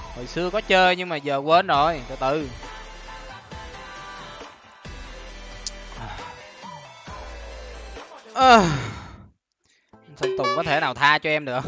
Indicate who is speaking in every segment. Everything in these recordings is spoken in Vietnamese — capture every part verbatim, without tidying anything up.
Speaker 1: Hồi xưa có chơi nhưng mà giờ quên rồi, từ từ. À. Sơn Tùng có thể nào tha cho em được?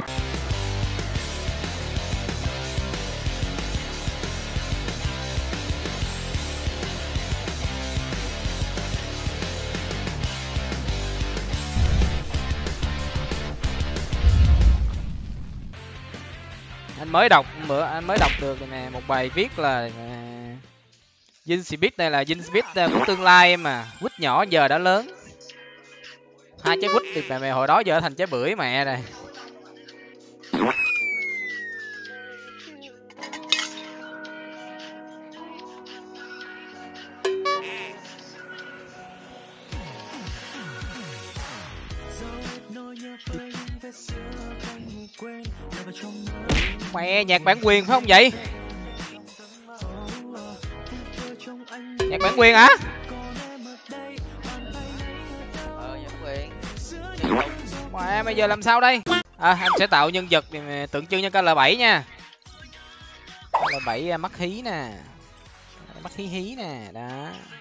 Speaker 1: Anh mới đọc bữa anh mới đọc được nè, một bài viết là Zinspeed đây là Zinspeed của tương lai em mà, quýt nhỏ giờ đã lớn. Hai trái quýt thì mẹ mày hồi đó giờ thành trái bưởi mẹ rồi. Mẹ nhạc bản quyền phải không vậy? Nhạc bản quyền hả?
Speaker 2: Ờ, nhạc quyền.
Speaker 1: Mẹ bây giờ làm sao đây? À, anh sẽ tạo nhân vật tượng trưng cho K L bảy nha. K L bảy mắt hí nè. Mắt hí hí nè, đó.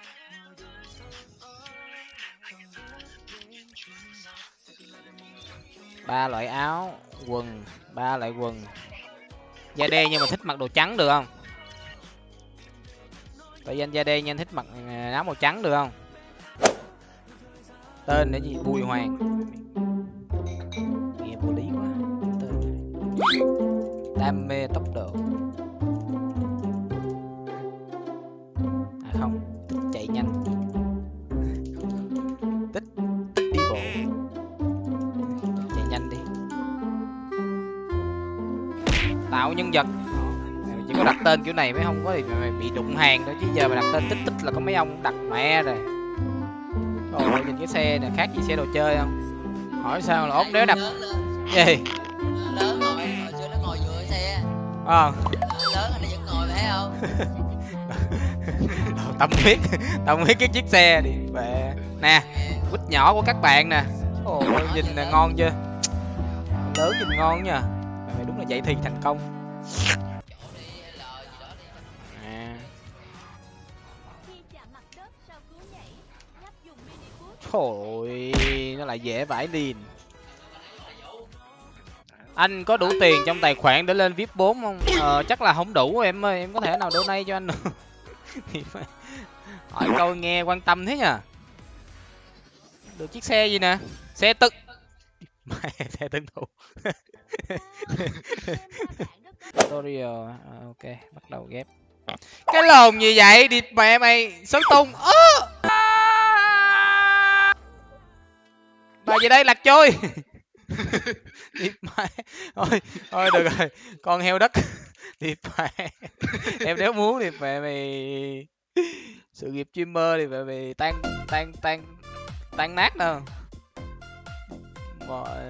Speaker 1: Ba loại áo, quần, ba loại quần. Da đen nhưng mà thích mặc đồ trắng được không? Tại vì anh da đen nhưng anh thích mặc áo màu trắng được không? Tên là gì? Bùi Hoàng. Nghe vô lý quá. Tên đam mê tốc độ. À không, thích chạy nhanh. Thích, thích đi bộ. Chạy nhanh đi. Tạo nhân vật. Chỉ có đặt tên kiểu này mới không có thì mày bị đụng hàng thôi, chứ giờ mà đặt tên tích tích là có mấy ông đặt mẹ rồi. Trời ơi, nhìn cái xe này khác gì xe đồ chơi không? Hỏi sao là ốp đéo đập gì?
Speaker 2: Lớn ngồi, hồi xưa nó ngồi vừa xe.
Speaker 1: Ờ.
Speaker 2: Lớn anh vẫn ngồi thấy không?
Speaker 1: Tâm huyết, tâm huyết cái chiếc xe đi về. Nè, quýt nhỏ của các bạn nè. Ồ, nhìn là ngon chưa? Lớn nhìn ngon nha. Mày đúng là dạy thì thành công. Trời ơi, nó lại dễ vãi liền. Anh có đủ tiền trong tài khoản để lên vê i pê bốn không? Ờ, chắc là không đủ em ơi, em có thể nào donate cho anh được? Hỏi câu nghe quan tâm thế nhờ. Được chiếc xe gì nè? Xe tự xe tương thụ. Tutorial, ok, bắt đầu ghép. Cái lồn gì vậy? Điệp mẹ mày, Sơn Tùng. Ơ! Bà gì đây lạc trôi. Điệp mẹ. Thôi, thôi được rồi, con heo đất. Điệp mẹ. Em nếu muốn điệp mẹ mày sự nghiệp streamer thì mẹ mày tan tan tan tan nát đâu. Rồi.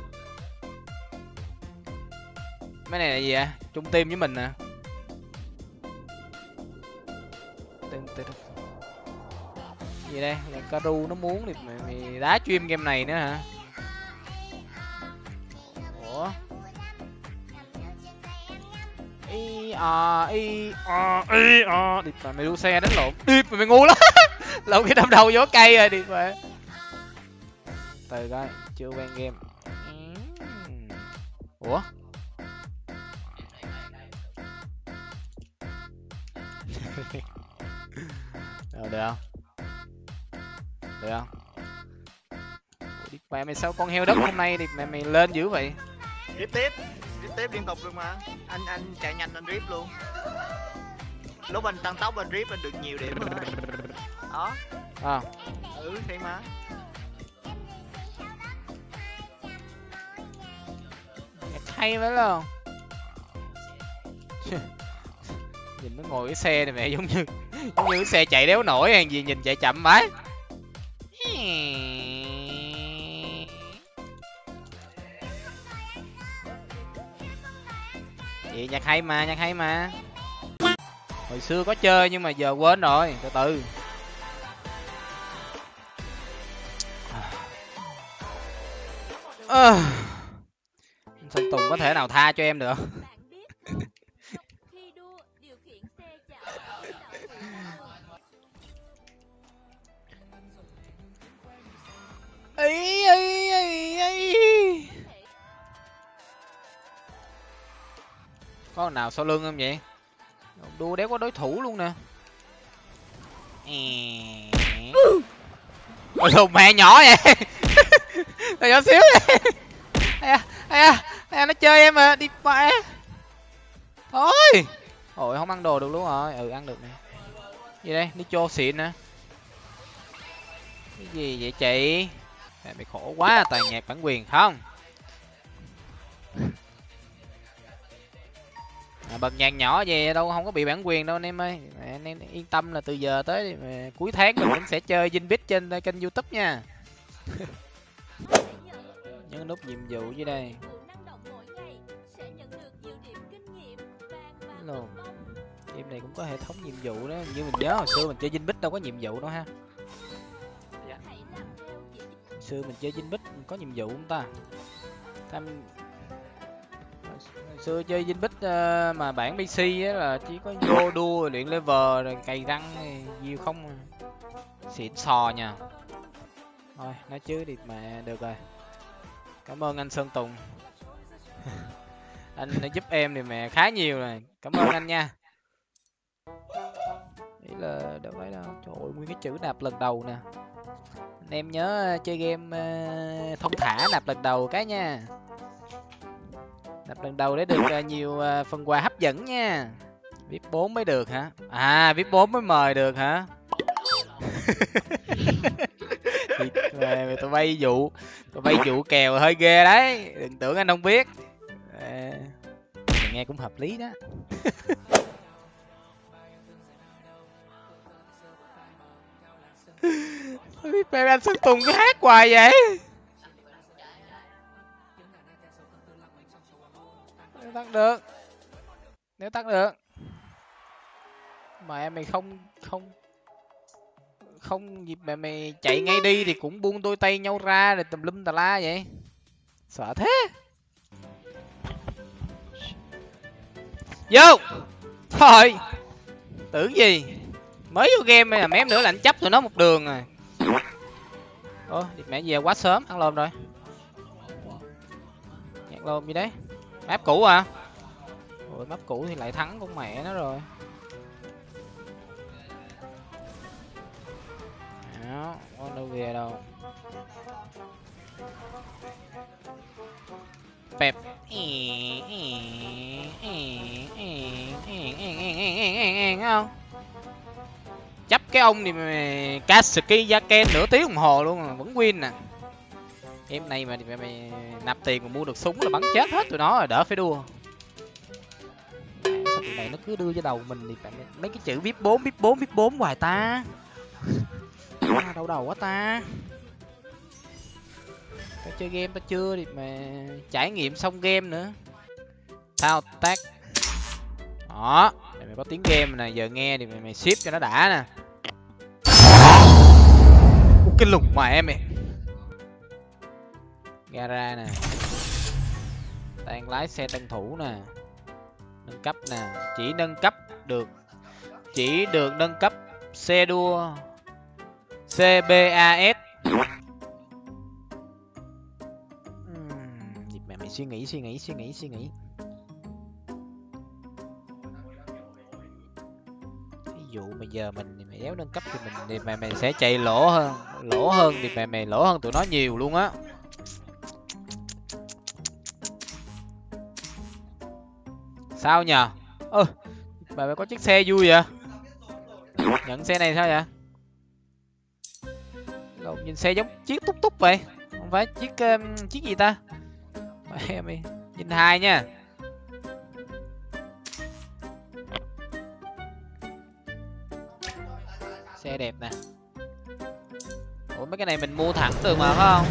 Speaker 1: Mấy này là gì ạ? Trung team với mình nè. Tên tên gì đây? Là Karu nó muốn thì mày, mày đá stream game này nữa hả? Ủa? Y a y a y a đi mà mày đua xe đánh lộn. Đi mày, mày ngu lắm. Lộn cái đâm đầu vô cây rồi đi mày. Từ coi, chưa quen game. Ủa? Được, được không? Được không? Mẹ mày sao con heo đất hôm nay thì mẹ mày lên dữ vậy?
Speaker 3: Rip tiếp, rip tiếp liên tục luôn mà. Anh anh chạy nhanh anh rip luôn. Lúc anh tăng tốc anh rip anh được nhiều điểm luôn. Đó.
Speaker 1: À.
Speaker 3: Ừ thì mà.
Speaker 1: Hay vậy không? Nhìn nó ngồi cái xe này mẹ giống như giống như cái xe chạy đéo nổi hay gì, nhìn chạy chậm vãi. Vậy nhạc hay mà, nhạc hay mà. Hồi xưa có chơi nhưng mà giờ quên rồi, từ từ. À. Sơn Tùng có thể nào tha cho em được? Có thằng nào sau lưng không vậy? Đua đéo có đối thủ luôn nè. Ôi lùn mẹ nhỏ vậy. Nó nhỏ xíu vậy. Ây da, ây da, ây da, nó chơi em mà đi mẹ. Thôi. Ôi không ăn đồ được luôn rồi. Ừ ăn được nè. Gì đây? Nitro xịn nè. Cái gì vậy chị? Mẹ mày khổ quá, toàn nhạc bản quyền không? À, bật nhạc nhỏ về đâu không có bị bản quyền đâu anh em ơi. Anh em yên tâm là từ giờ tới cuối tháng mình vẫn sẽ chơi Zinbit trên kênh YouTube nha. Nhấn nút nhiệm vụ dưới đây. Hello. Game này cũng có hệ thống nhiệm vụ đó, như mình nhớ hồi xưa mình chơi Zinbit đâu có nhiệm vụ đâu ha. Hồi xưa mình chơi Zinbit có nhiệm vụ không ta? Tham hồi xưa chơi Zinbit uh, mà bản pê xê á là chỉ có vô đua luyện level rồi cày răng nhiều không xịn sò nha. Thôi nói chứ đi mà được rồi. Cảm ơn anh Sơn Tùng. Anh đã giúp em thì mẹ khá nhiều rồi, cảm ơn anh nha. Ý là đâu phải đâu. Trời ơi, nguyên cái chữ nạp lần đầu nè. Anh em nhớ chơi game uh, thông thả nạp lần đầu cái nha. Nạp lần đầu để được uh, nhiều uh, phần quà hấp dẫn nha. vê i pê bốn mới được hả? À vê i pê bốn mới mời được hả? Thì mà tụi bay vụ tụi bay vụ kèo hơi ghê đấy, đừng tưởng anh không biết. À, nghe cũng hợp lý đó. Biết mẹ anh Sơn Tùng cứ hát hoài vậy. Nếu tắt được, nếu tắt được mà mày không không không dịp mẹ mày chạy ngay đi thì cũng buông đôi tay nhau ra rồi tùm lum tà la vậy, sợ thế. Vô thôi tưởng gì mới vô game mà mém nữa là anh chấp tụi nó một đường rồi. Ủa địt mẹ về quá sớm, ăn lôm rồi. Nhạc lôm gì đấy, map cũ à? Ủa map cũ thì lại thắng con mẹ nó rồi. Đó, con đâu về đâu. Pep không? Chấp cái ông thì mày Katsuki Yaken nửa tiếng đồng hồ luôn mà vẫn win nè. Em này mà mày, mày nạp tiền mà mua được súng là bắn chết hết tụi nó rồi, đỡ phải đua. Sao tụi này nó cứ đưa cho đầu mình thì mày, mấy cái chữ vê i pê bốn, vê i pê bốn, vê i pê bốn hoài ta. À, đau đầu quá ta. Tao chơi game tao chưa thì mà trải nghiệm xong game nữa. Thao tác. Đó, mày, mày có tiếng game này giờ nghe thì mày, mày ship cho nó đã nè. Ủa, cái lùng mà em mày. Gara nè. Đang lái xe tân thủ nè. Nâng cấp nè, chỉ nâng cấp được chỉ được nâng cấp xe đua xê bê a ét. Uhm, mẹ mày suy nghĩ suy nghĩ suy nghĩ suy nghĩ. Ví dụ bây giờ mình thì mày đéo nâng cấp thì mình thì mày mày sẽ chạy lỗ hơn, lỗ hơn thì mày mày lỗ hơn tụi nó nhiều luôn á. Sao nhờ? Ơ, bà mày có chiếc xe vui vậy? Nhận xe này sao vậy? Lộn, nhìn xe giống chiếc túc túc vậy, không phải chiếc um, chiếc gì ta? Mày nhìn hai nha. Xe đẹp nè. Ủa mấy cái này mình mua thẳng được mà phải không?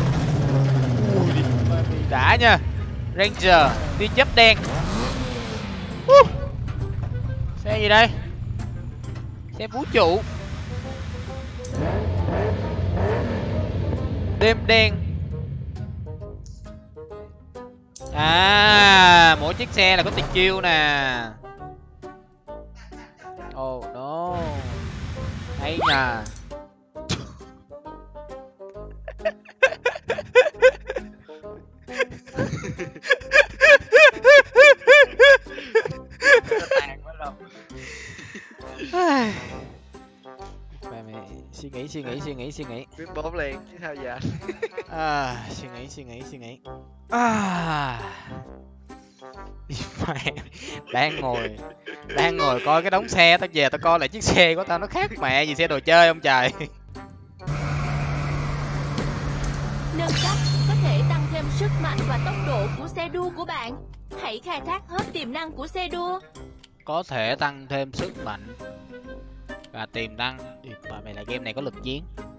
Speaker 1: Ui, đã nha. Ranger đi chớp đen. Uh. Xe gì đây? Xe vũ trụ. Đêm đen. À, mỗi chiếc xe là có tiền chiêu nè. Oh no. Hay nha. nghĩ suy nghĩ suy nghĩ suy nghĩ
Speaker 3: Biết bốn liền chứ sao giờ.
Speaker 1: à, suy nghĩ suy nghĩ suy nghĩ à. Mẹ, đang ngồi đang ngồi coi cái đống xe, tao về tao coi lại chiếc xe của tao nó khác mẹ gì xe đồ chơi không trời.
Speaker 4: Nâng cấp có thể tăng thêm sức mạnh và tốc độ của xe đua của bạn. Hãy khai thác hết tiềm năng của xe đua.
Speaker 1: Có thể tăng thêm sức mạnh và tiềm năng. Bà mày là game này có lực chiến.